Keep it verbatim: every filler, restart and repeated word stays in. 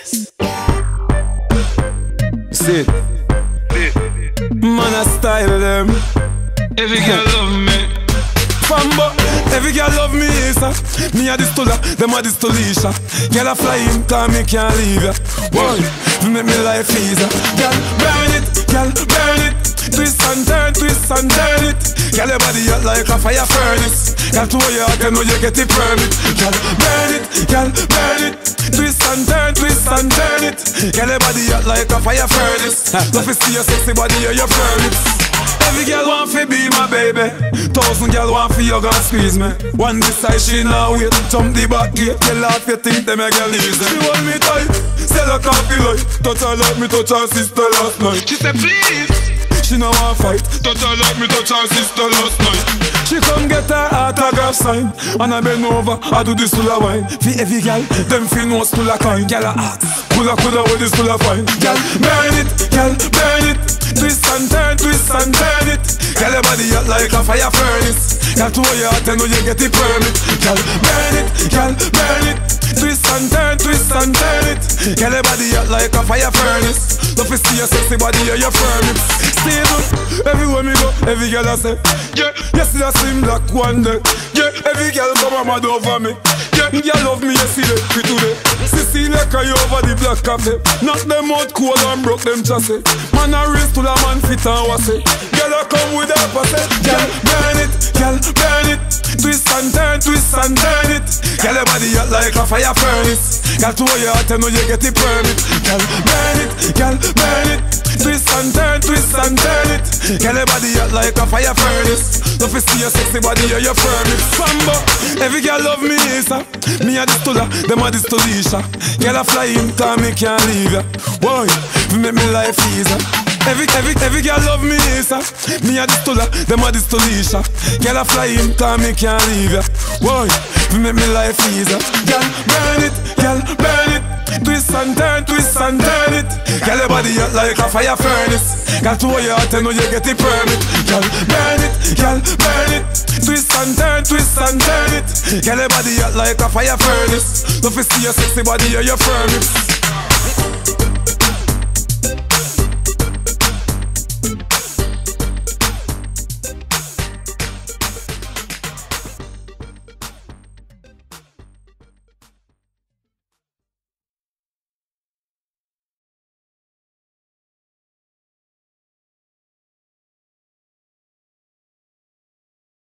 See, man, I style them. Every girl love me. Fambo, every girl love me, sir. Me a this Tula, them a this Tulisha. Girl a fly in, cause me can't leave ya. Boy, you make me life easier. Girl, burn it, girl, burn it. Twist and turn, twist and turn it. Girl, your body hot like a fire furnace. Girl, to your heart, you know you get it permit. Girl, burn it, girl, burn it. Twist and turn, twist and turn it. Girl, your body hot like a fire furnace. Love to see your sexy body, or your permits. Every girl want to be my baby. Thousand girl want for you, gonna squeeze me. One decide she now wait. Jump the back gate, tell her if you think they make girl easy. She hold me tight, sell her coffee light. Touch her like me touch her sister last night. She said please. She no want fight. Touch her like me touch her sister last night. She come get her autograph sign. And I bend over, I do this full of wine. For every girl, them feel no full of kind. Girl a ask, coulda coulda what this full of fine. Girl, burn it, girl, burn it. Twist and turn, twist and turn it. Girl, your body hot like a fire furnace. Girl, to your heart, you know you get it permit. Girl, burn it, girl, burn it. Twist and turn, twist and turn it. Girl, your body hot like a fire furnace. Love to see your sexy body, or your permit. Stable, everywhere me go, every girl I say, yeah, yes, I slim black one day. Yeah, every girl come and mad over me. Yeah, girl love me yesterday, for today. Cecilia carry over the black cafe. Knock them out cold and broke them chassis. Man a race to the man fit and was it. Girl a come with a passe. Girl burn it, girl burn it. Twist and turn, twist and turn it. Girl your body hot like a fire furnace. Girl to your heart, you know you get it permit. Girl burn it, girl burn it. Twist and turn, twist and turn it. Girl your body hot like a fire furnace. Love to see your sexy body, or your permit. Fambo, every girl love me, sir. Me a this Tula, them a this Tulisha. Girl a fly in, cause me can't leave ya. Boy, you make me life easier. Every, every, every girl love me, sir. Me a this Tula, them a this Tulisha. Girl a fly in, cause me can't leave ya. Boy, you make me life easier. Girl, burn it, girl, burn it. Twist and turn, twist and turn it. Girl, your body hot like a fire furnace. Girl, to your heart, you know you get it permit. Girl, burn it, girl, burn it. Twist and turn, twist and turn it. Girl, your body hot like a fire furnace. Love to see your sexy body, or your permits.